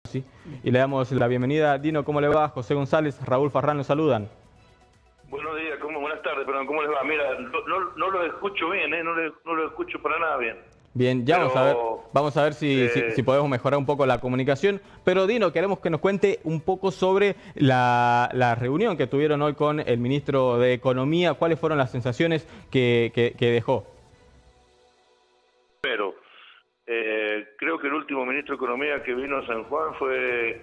Sí. Y le damos la bienvenida. Dino, ¿cómo le va? José González, Raúl Farrán los saludan. Buenos días, buenas tardes, perdón, ¿cómo les va? Mira, no lo escucho bien, no lo escucho para nada bien. Bien, ya vamos a ver si podemos mejorar un poco la comunicación. Pero Dino, queremos que nos cuente un poco sobre la reunión que tuvieron hoy con el ministro de Economía. ¿Cuáles fueron las sensaciones que dejó? Pero creo que el último ministro de Economía que vino a San Juan fue,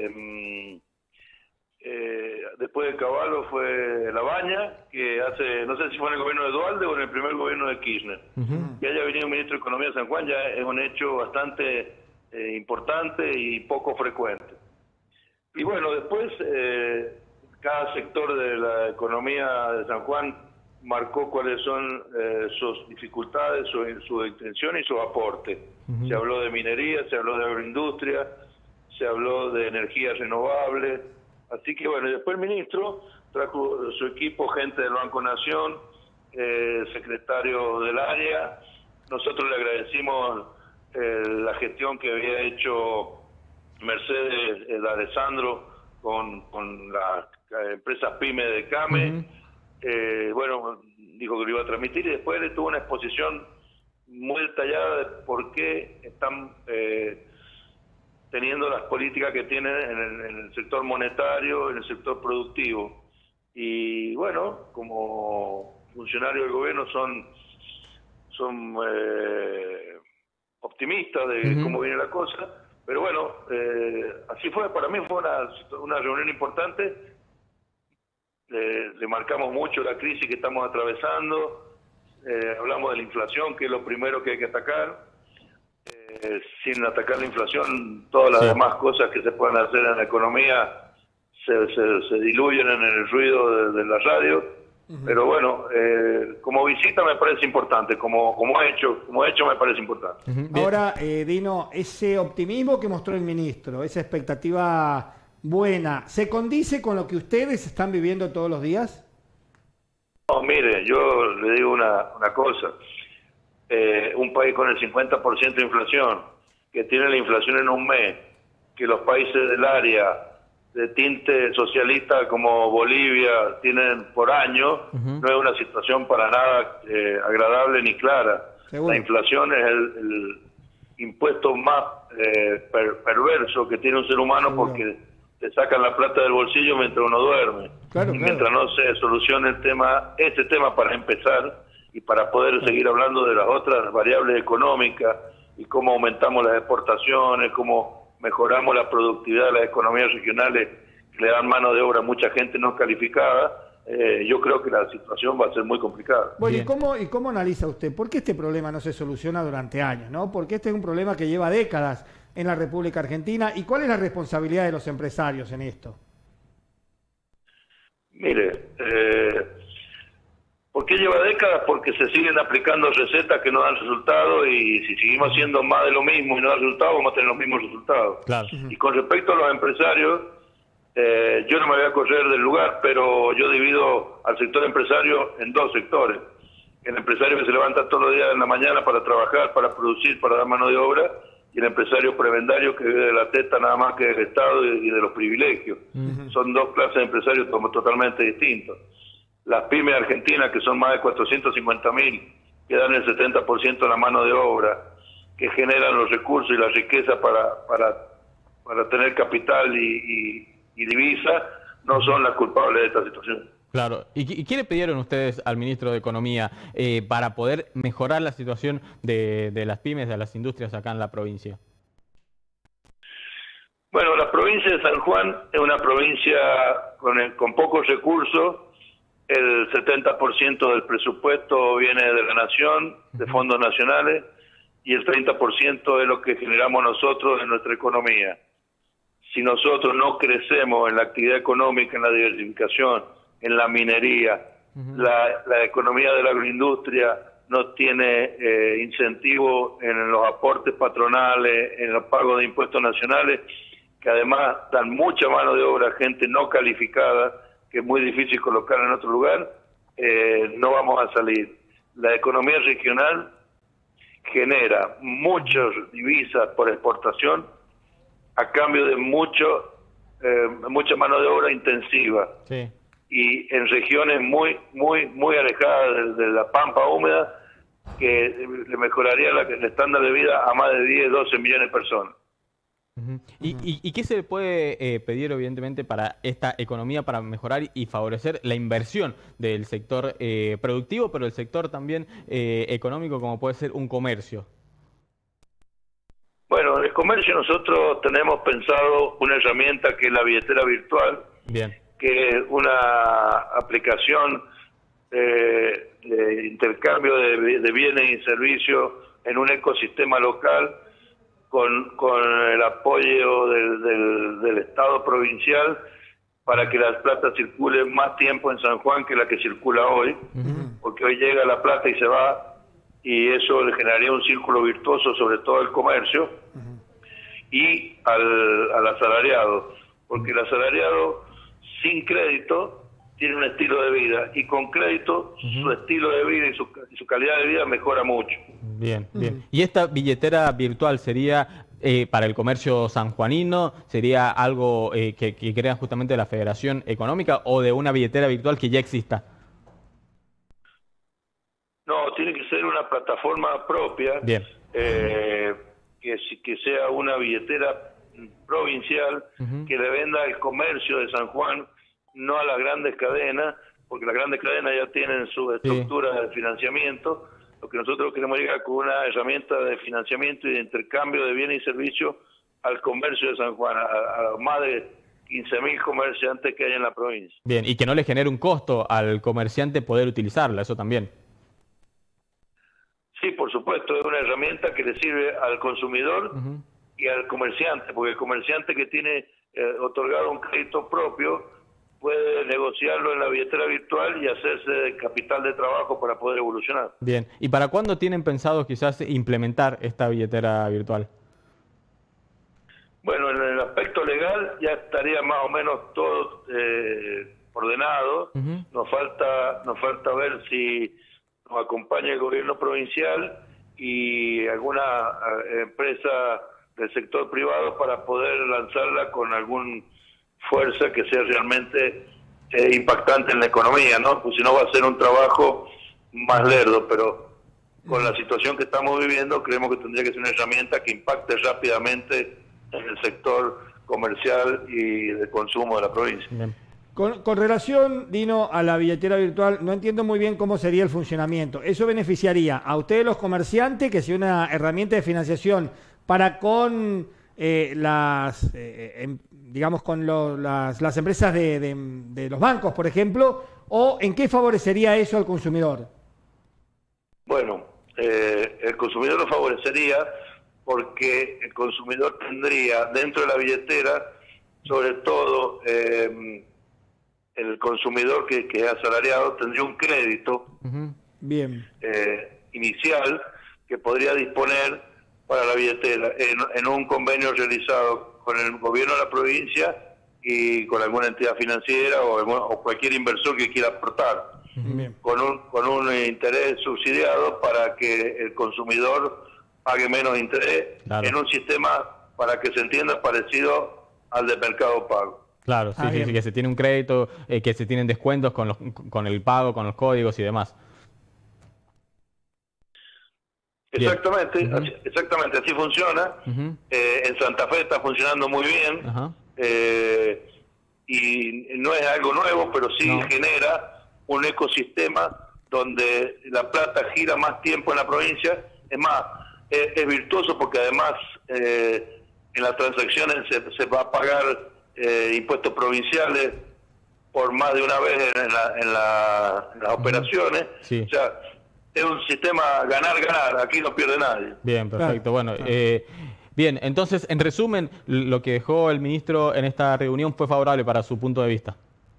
después de Cavallo, fue Labaña, que no sé si fue en el gobierno de Duhalde o en el primer gobierno de Kirchner. Que haya venido un ministro de Economía a San Juan ya es un hecho bastante importante y poco frecuente. Y bueno, después cada sector de la economía de San Juan marcó cuáles son sus dificultades, su intención y su aporte. Se habló de minería, se habló de agroindustria, se habló de energías renovables. Así que bueno, y después el ministro trajo su equipo, gente del Banco Nación, secretario del área. Nosotros le agradecimos la gestión que había hecho Mercedes Alessandro con las empresas PYME de CAME. Bueno, dijo que lo iba a transmitir y después le tuvo una exposición muy detallada de por qué están teniendo las políticas que tienen en el sector monetario, en el sector productivo. Y bueno, como funcionarios del gobierno son optimistas de cómo viene la cosa, pero bueno, así fue. Para mí fue una reunión importante. Le marcamos mucho la crisis que estamos atravesando, hablamos de la inflación, que es lo primero que hay que atacar. Sin atacar la inflación, todas las demás cosas que se pueden hacer en la economía se diluyen en el ruido de la radio. Pero bueno, como visita me parece importante, como hecho me parece importante. Ahora, Dino, ese optimismo que mostró el ministro, esa expectativa buena, ¿se condice con lo que ustedes están viviendo todos los días? No, mire, yo le digo una cosa. Un país con el 50% de inflación, que tiene la inflación en un mes, que los países del área de tinte socialista como Bolivia tienen por año, no es una situación para nada agradable ni clara. ¿Seguro? La inflación es el impuesto más perverso que tiene un ser humano. ¿Seguro? Porque te sacan la plata del bolsillo mientras uno duerme. Claro, mientras no se solucione este tema para empezar, y para poder seguir hablando de las otras variables económicas y cómo aumentamos las exportaciones, cómo mejoramos la productividad de las economías regionales que le dan mano de obra a mucha gente no calificada, yo creo que la situación va a ser muy complicada. Bueno, ¿y cómo analiza usted? ¿Por qué este problema no se soluciona durante años, ¿no? Porque este es un problema que lleva décadas en la República Argentina. ¿Y cuál es la responsabilidad de los empresarios en esto? Mire, ¿por qué lleva décadas? Porque se siguen aplicando recetas que no dan resultado, y si seguimos haciendo más de lo mismo y no da resultado, vamos a tener los mismos resultados. Claro. Y con respecto a los empresarios, yo no me voy a correr del lugar, pero yo divido al sector empresario en dos sectores. El empresario que se levanta todos los días en la mañana para trabajar, para producir, para dar mano de obra, y el empresario prebendario que vive de la teta nada más que del Estado y de los privilegios. Son dos clases de empresarios totalmente distintos. Las pymes argentinas, que son más de 450.000, que dan el 70% de la mano de obra, que generan los recursos y la riqueza para tener capital y divisa, no son las culpables de esta situación. Claro. ¿Y qué le pidieron ustedes al ministro de Economía para poder mejorar la situación de las pymes, de las industrias acá en la provincia? Bueno, la provincia de San Juan es una provincia con pocos recursos. El 70% del presupuesto viene de la nación, de fondos nacionales, y el 30% es lo que generamos nosotros en nuestra economía. Si nosotros no crecemos en la actividad económica, en la diversificación, en la minería, la economía de la agroindustria no tiene incentivo en los aportes patronales, en los pagos de impuestos nacionales, que además dan mucha mano de obra a gente no calificada, que es muy difícil colocar en otro lugar, no vamos a salir. La economía regional genera muchas divisas por exportación a cambio de mucha mano de obra intensiva. Sí. Y en regiones muy alejadas de la pampa húmeda, que le mejoraría el estándar de vida a más de 10, 12 millones de personas. ¿Y qué se le puede pedir, evidentemente, para esta economía, para mejorar y favorecer la inversión del sector productivo, pero el sector también económico, como puede ser un comercio? Bueno, en el comercio nosotros tenemos pensado una herramienta que es la billetera virtual. Bien. Que es una aplicación de intercambio de bienes y servicios en un ecosistema local con el apoyo del Estado provincial para que la plata circule más tiempo en San Juan que la que circula hoy, porque hoy llega la plata y se va, y eso le generaría un círculo virtuoso sobre todo el comercio y al asalariado, porque el asalariado sin crédito tiene un estilo de vida, y con crédito su estilo de vida y su calidad de vida mejora mucho. Bien, bien. ¿Y esta billetera virtual sería para el comercio sanjuanino? ¿Sería algo que crea justamente la Federación Económica, o de una billetera virtual que ya exista? No, tiene que ser una plataforma propia. Bien. Que sea una billetera provincial que le venda el comercio de San Juan, no a las grandes cadenas, porque las grandes cadenas ya tienen su estructura de financiamiento. Lo que nosotros queremos llegar con una herramienta de financiamiento y de intercambio de bienes y servicios al comercio de San Juan, a más de 15.000 comerciantes que hay en la provincia. Bien, y que no le genere un costo al comerciante poder utilizarla, eso también. Sí, por supuesto, es una herramienta que le sirve al consumidor y al comerciante, porque el comerciante que tiene otorgado un crédito propio puede negociarlo en la billetera virtual y hacerse de capital de trabajo para poder evolucionar. Bien, ¿y para cuándo tienen pensado quizás implementar esta billetera virtual? Bueno, en el aspecto legal ya estaría más o menos todo ordenado. Nos falta ver si nos acompaña el gobierno provincial y alguna empresa del sector privado para poder lanzarla con alguna fuerza que sea realmente impactante en la economía, ¿no? Pues si no va a ser un trabajo más lerdo, pero con la situación que estamos viviendo creemos que tendría que ser una herramienta que impacte rápidamente en el sector comercial y de consumo de la provincia. Bien. Con relación, Dino, a la billetera virtual, no entiendo muy bien cómo sería el funcionamiento. ¿Eso beneficiaría a ustedes los comerciantes, que sea una herramienta de financiación para con digamos, con las empresas de los bancos, por ejemplo, o en qué favorecería eso al consumidor? Bueno, el consumidor lo favorecería porque el consumidor tendría dentro de la billetera, sobre todo el consumidor que es asalariado, tendría un crédito Bien. Inicial que podría disponer para la billetera en un convenio realizado con el gobierno de la provincia y con alguna entidad financiera o cualquier inversor que quiera aportar, con un interés subsidiado para que el consumidor pague menos interés, en un sistema, para que se entienda, parecido al de Mercado Pago. Claro, sí, que se tiene un crédito, que se tienen descuentos con el pago, con los códigos y demás. Exactamente, exactamente, así funciona. En Santa Fe está funcionando muy bien. Y no es algo nuevo, pero sí genera un ecosistema donde la plata gira más tiempo en la provincia. Es más, es virtuoso porque además en las transacciones se va a pagar impuestos provinciales por más de una vez en las operaciones. O sea, es un sistema ganar-ganar, aquí no pierde nadie. Bien, perfecto. Bueno, bien, entonces, en resumen, lo que dejó el ministro en esta reunión fue favorable para su punto de vista.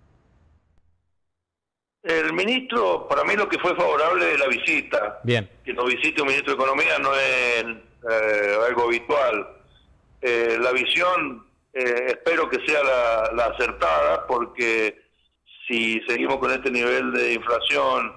El ministro, para mí lo que fue favorable es la visita. Bien. Que nos visite un ministro de Economía no es algo habitual. La visión, espero que sea la acertada, porque si seguimos con este nivel de inflación,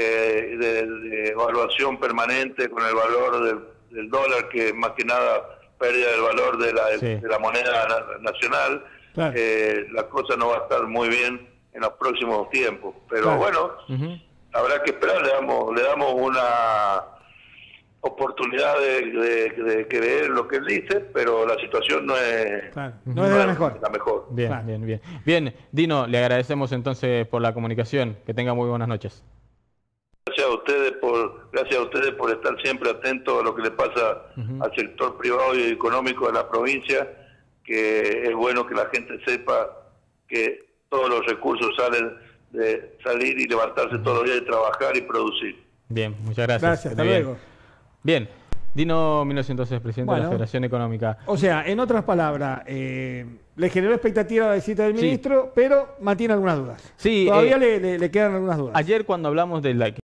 de evaluación permanente con el valor del dólar, que más que nada pérdida del valor de la moneda nacional, claro. La cosa no va a estar muy bien en los próximos tiempos. Pero bueno, habrá que esperar, le damos una oportunidad de creer lo que él dice, pero la situación no es, no es de la mejor. Bien, bien, Dino, le agradecemos entonces por la comunicación. Que tenga muy buenas noches. Gracias a ustedes por estar siempre atentos a lo que le pasa al sector privado y económico de la provincia, que es bueno que la gente sepa que todos los recursos salen de salir y levantarse todos los días y trabajar y producir. Bien, muchas gracias. Gracias, hasta luego. Bien, Dino Minos, entonces, presidente de la Federación Económica. O sea, en otras palabras, le generó expectativa la visita del ministro, pero mantiene algunas dudas. Sí, todavía le quedan algunas dudas. Ayer cuando hablamos de la